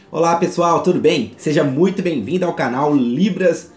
Olá pessoal, tudo bem? Seja muito bem-vindo ao canal Libras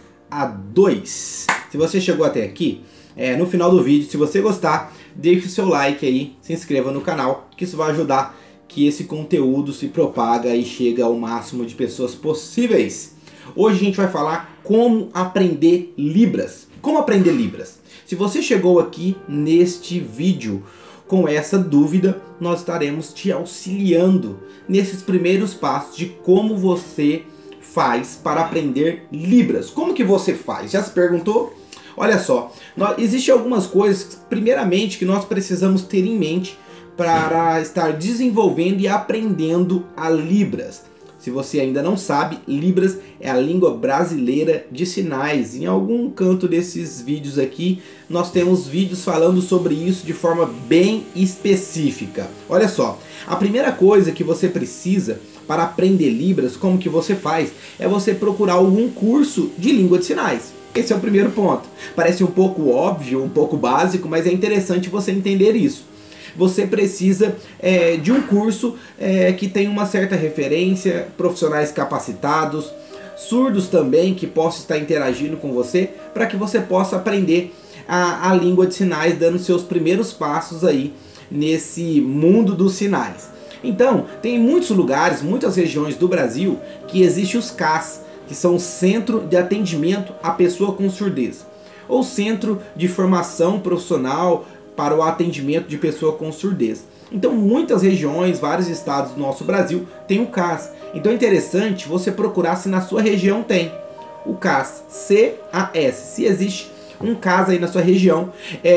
A2. Se você chegou até aqui, no final do vídeo, se você gostar, deixe o seu like aí, se inscreva no canal, que isso vai ajudar que esse conteúdo se propaga e chega ao máximo de pessoas possíveis. Hoje a gente vai falar como aprender Libras. Como aprender Libras? Se você chegou aqui neste vídeo com essa dúvida, nós estaremos te auxiliando nesses primeiros passos de como você faz para aprender Libras. Como que você faz? Já se perguntou? Olha só, existem algumas coisas, primeiramente, que nós precisamos ter em mente para estar desenvolvendo e aprendendo a Libras. Se você ainda não sabe, Libras é a língua brasileira de sinais. Em algum canto desses vídeos aqui, nós temos vídeos falando sobre isso de forma bem específica. Olha só, a primeira coisa que você precisa para aprender Libras, como que você faz, é você procurar algum curso de língua de sinais. Esse é o primeiro ponto. Parece um pouco óbvio, um pouco básico, mas é interessante você entender isso. Você precisa de um curso que tenha uma certa referência, profissionais capacitados, surdos também que possam estar interagindo com você, para que você possa aprender a língua de sinais, dando seus primeiros passos aí nesse mundo dos sinais. Então, tem muitos lugares, muitas regiões do Brasil que existem os CAS, que são o Centro de Atendimento à Pessoa com Surdez, ou Centro de Formação Profissional para o atendimento de pessoa com surdez. Então muitas regiões, vários estados do nosso Brasil tem o CAS. Então é interessante você procurar se na sua região tem o CAS, C-A-S, se existe um CAS aí na sua região,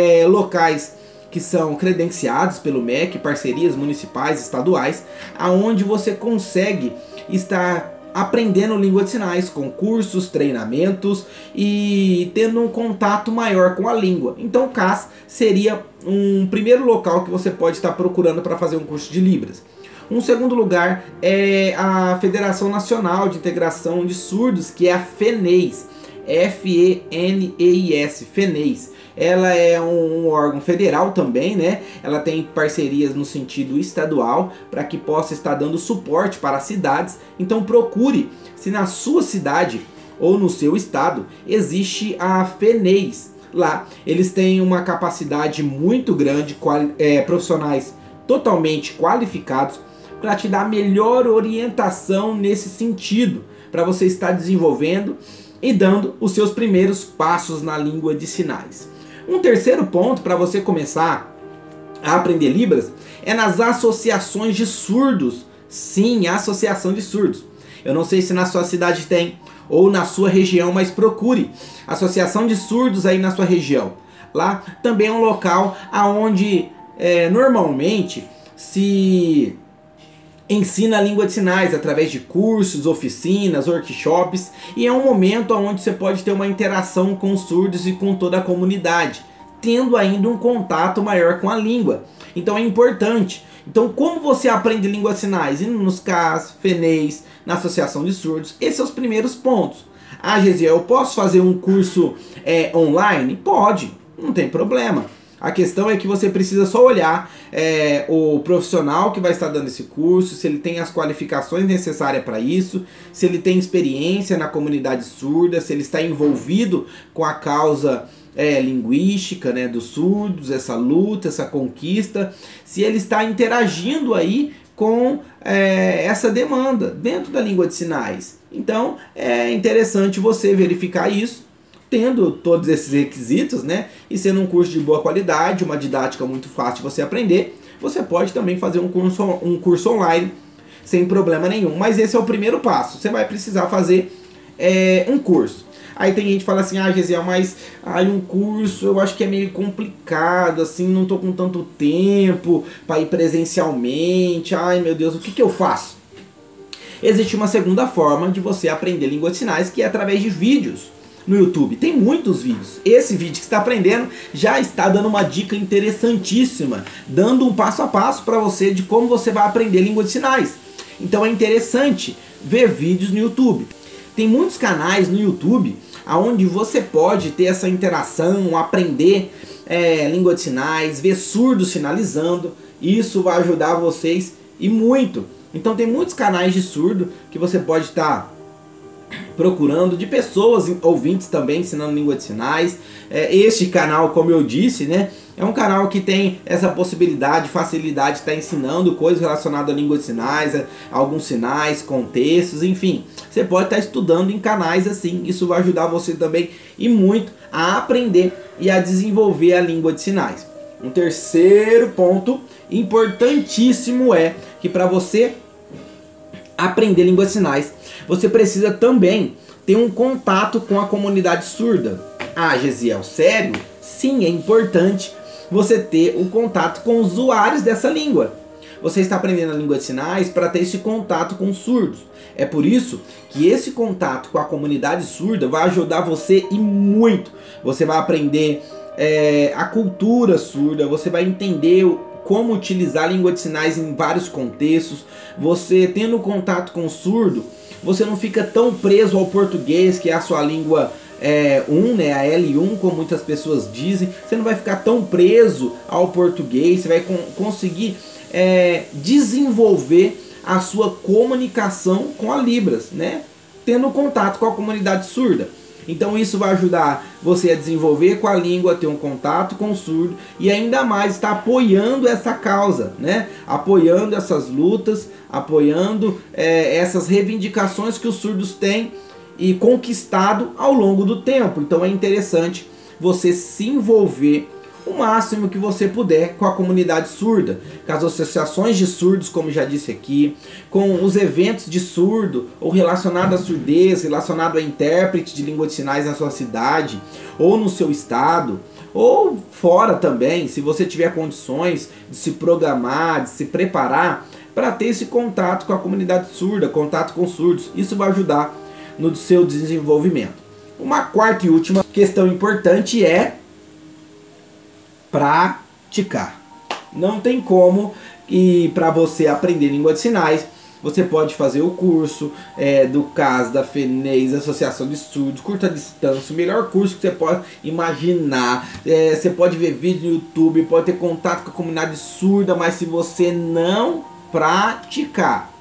locais que são credenciados pelo MEC, parcerias municipais, estaduais, aonde você consegue estar aprendendo língua de sinais, com cursos, treinamentos e tendo um contato maior com a língua. Então o CAS seria um primeiro local que você pode estar procurando para fazer um curso de Libras. Um segundo lugar é a Federação Nacional de Integração de Surdos, que é a FENEIS, F-E-N-E-I-S, FENEIS. Ela é um órgão federal também, né? Ela tem parcerias no sentido estadual para que possa estar dando suporte para as cidades. Então procure se na sua cidade ou no seu estado existe a FENEIS. Lá eles têm uma capacidade muito grande, profissionais totalmente qualificados para te dar melhor orientação nesse sentido, para você estar desenvolvendo e dando os seus primeiros passos na língua de sinais. Um terceiro ponto para você começar a aprender Libras é nas associações de surdos. Sim, a associação de surdos. Eu não sei se na sua cidade tem ou na sua região, mas procure associação de surdos aí na sua região. Lá também é um local aonde normalmente se ensina a língua de sinais através de cursos, oficinas, workshops, e é um momento onde você pode ter uma interação com os surdos e com toda a comunidade, tendo ainda um contato maior com a língua. Então é importante. Então como você aprende língua de sinais? Indo nos CAS, FENEIS, na Associação de Surdos, esses são os primeiros pontos. Ah, Gesiel, eu posso fazer um curso online? Pode, não tem problema. A questão é que você precisa só olhar o profissional que vai estar dando esse curso, se ele tem as qualificações necessárias para isso, se ele tem experiência na comunidade surda, se ele está envolvido com a causa linguística, né, dos surdos, essa luta, essa conquista, se ele está interagindo aí com essa demanda dentro da língua de sinais. Então é interessante você verificar isso, tendo todos esses requisitos, né, e sendo um curso de boa qualidade, uma didática muito fácil de você aprender, você pode também fazer um curso online sem problema nenhum. Mas esse é o primeiro passo. Você vai precisar fazer um curso. Aí tem gente que fala assim, ah, Gesiel, mas um curso eu acho que é meio complicado, assim, não tô com tanto tempo para ir presencialmente, ai meu Deus, o que eu faço? Existe uma segunda forma de você aprender língua de sinais, que é através de vídeos no YouTube. Tem muitos vídeos. Esse vídeo que você está aprendendo já está dando uma dica interessantíssima, dando um passo a passo para você de como você vai aprender língua de sinais. Então é interessante ver vídeos no YouTube. Tem muitos canais no YouTube onde você pode ter essa interação, aprender língua de sinais, ver surdos sinalizando. Isso vai ajudar vocês e muito Então tem muitos canais de surdo que você pode estar procurando, de pessoas ouvintes também ensinando língua de sinais. Este canal, como eu disse, né, é um canal que tem essa possibilidade, facilidade de estar ensinando coisas relacionadas à língua de sinais, alguns sinais, contextos, enfim. Você pode estar estudando em canais assim, isso vai ajudar você também e muito a aprender e a desenvolver a língua de sinais. Um terceiro ponto importantíssimo é que para você aprender língua de sinais, você precisa também ter um contato com a comunidade surda. Ah, Gesiel, sério? Sim, é importante você ter o contato com os usuários dessa língua. Você está aprendendo a língua de sinais para ter esse contato com os surdos. É por isso que esse contato com a comunidade surda vai ajudar você e muito. Você vai aprender a cultura surda, você vai entender como utilizar a língua de sinais em vários contextos. Você tendo contato com o surdo, você não fica tão preso ao português, que é a sua língua 1, né, a L1, como muitas pessoas dizem. Você não vai ficar tão preso ao português, você vai conseguir desenvolver a sua comunicação com a Libras, né, tendo contato com a comunidade surda. Então isso vai ajudar você a desenvolver com a língua, ter um contato com o surdo e ainda mais estar apoiando essa causa, né? Apoiando essas lutas, apoiando essas reivindicações que os surdos têm e conquistado ao longo do tempo. Então é interessante você se envolver o máximo que você puder com a comunidade surda, com as associações de surdos, como já disse aqui, com os eventos de surdo ou relacionado à surdez, relacionado a intérprete de língua de sinais na sua cidade ou no seu estado, ou fora também, se você tiver condições de se programar, de se preparar para ter esse contato com a comunidade surda, contato com surdos. Isso vai ajudar no seu desenvolvimento. Uma quarta e última questão importante é praticar. Não tem como, e para você aprender língua de sinais, você pode fazer o curso do CAS, da FENES, Associação de Surdos, curta distância, o melhor curso que você pode imaginar. Você pode ver vídeo no YouTube, pode ter contato com a comunidade surda, mas se você não praticar,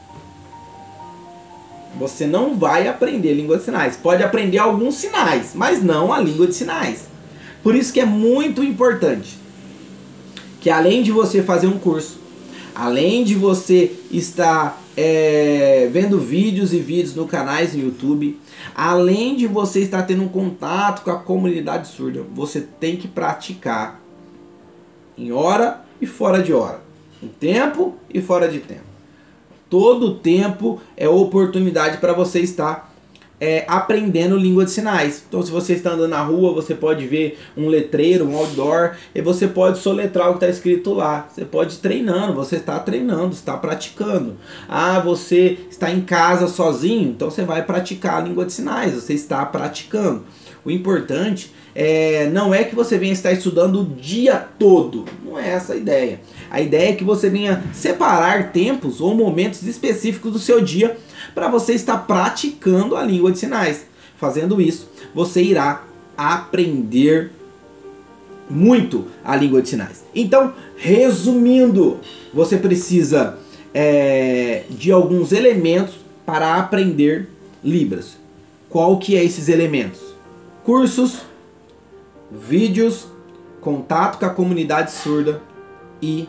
você não vai aprender língua de sinais. Pode aprender alguns sinais, mas não a língua de sinais. Por isso que é muito importante que, além de você fazer um curso, além de você estar vendo vídeos e vídeos no canais no YouTube, além de você estar tendo um contato com a comunidade surda, você tem que praticar em hora e fora de hora, em tempo e fora de tempo. Todo tempo é oportunidade para você estar aprendendo língua de sinais. Então, se você está andando na rua, você pode ver um letreiro, um outdoor, e você pode soletrar o que está escrito lá. Você pode ir treinando, você está treinando, está praticando. Ah, você está em casa sozinho, então você vai praticar a língua de sinais, você está praticando. O importante não é que você venha estar estudando o dia todo, não é essa a ideia. A ideia é que você venha separar tempos ou momentos específicos do seu dia para você estar praticando a língua de sinais. Fazendo isso, você irá aprender muito a língua de sinais. Então, resumindo, você precisa de alguns elementos para aprender Libras. Qual que é esses elementos? Cursos, vídeos, contato com a comunidade surda e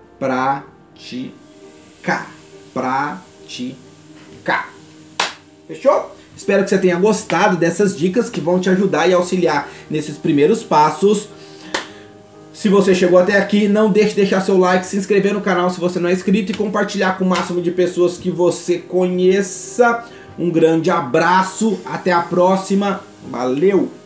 praticar. Fechou? Espero que você tenha gostado dessas dicas que vão te ajudar e auxiliar nesses primeiros passos. Se você chegou até aqui, não deixe de deixar seu like, se inscrever no canal se você não é inscrito e compartilhar com o máximo de pessoas que você conheça. Um grande abraço, até a próxima, valeu!